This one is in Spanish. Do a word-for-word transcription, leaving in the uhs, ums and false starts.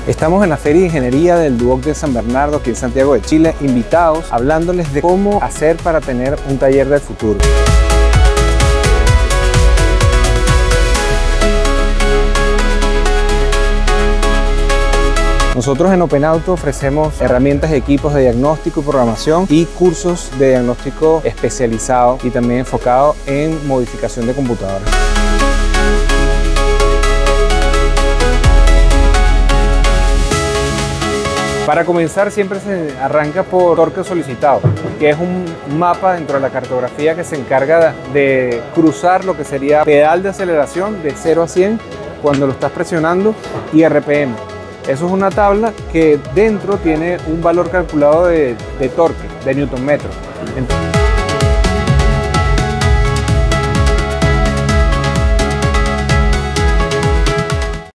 Estamos en la Feria de Ingeniería del Duoc de San Bernardo, aquí en Santiago de Chile, invitados, hablándoles de cómo hacer para tener un taller del futuro. Nosotros en OpenAuto ofrecemos herramientas y equipos de diagnóstico y programación y cursos de diagnóstico especializados y también enfocados en modificación de computadoras. Para comenzar siempre se arranca por torque solicitado, que es un mapa dentro de la cartografía que se encarga de cruzar lo que sería pedal de aceleración de cero a cien cuando lo estás presionando y R P M. Eso es una tabla que dentro tiene un valor calculado de, de torque, de newton metro. Entonces,